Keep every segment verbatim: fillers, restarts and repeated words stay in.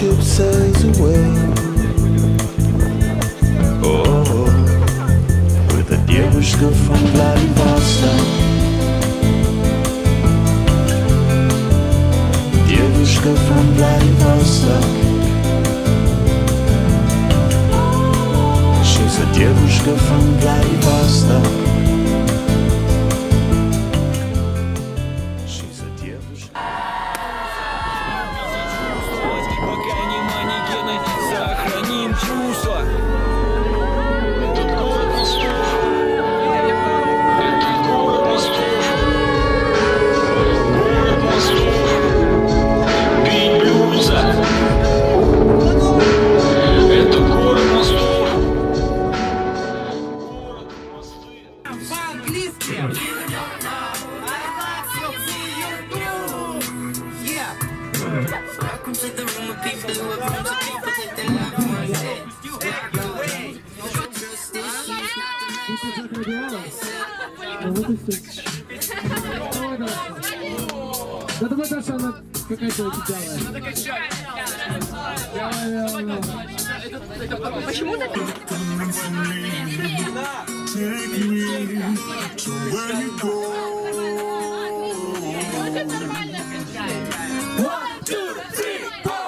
ship sails away. Oh, with a девушка from Vladivostok. Девушка from Vladivostok. She's a девушка from Vladivostok. She's a девушка. Пока не манекены, сохраним чувства. Этот город Ростов. Этот город Ростов. Город Ростов. Пить блюдца. Это город Ростов. Город мосты. По-английски. Welcome to the room of people who have come to people that they love one day. Back away. Trust issues, Да давай дальше она какая-то идеальная. Надо качать. Почему так? Это нормально качать. one, two, three, four.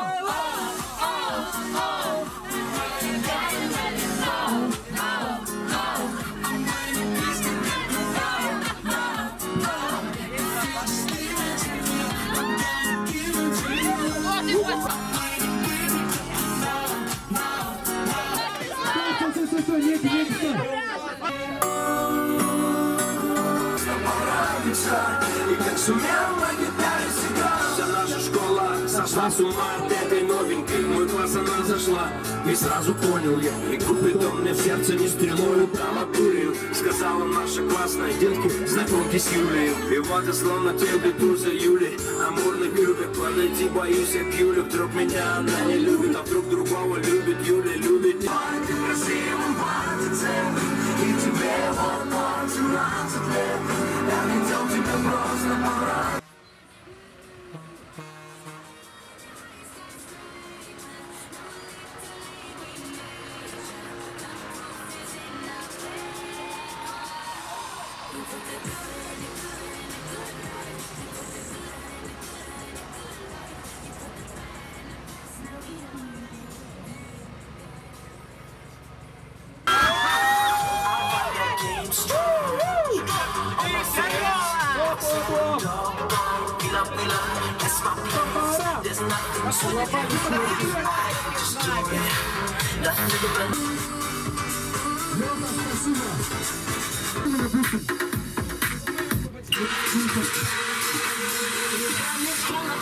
Стой, стой, стой, едь, едь, стой. И как сумел на гитаре сыграл. Вся наша школа сошла с ума от этой новенькой. Мой класс она зашла, и сразу понял я. И купит он мне в сердце не стрелою, там окурил. Сказала наша классная девки, знакомьтесь с Юлей. И вот я словно теплый за Юлей. Амурных любит, подойти боюсь я к Юле. Вдруг меня она не любит, а вдруг другого любит. Юля любит. Ой, ты красивым, ой, ты ценным. И тебе вот семнадцать лет. Я хотел тебя просто побрать. Спасибо.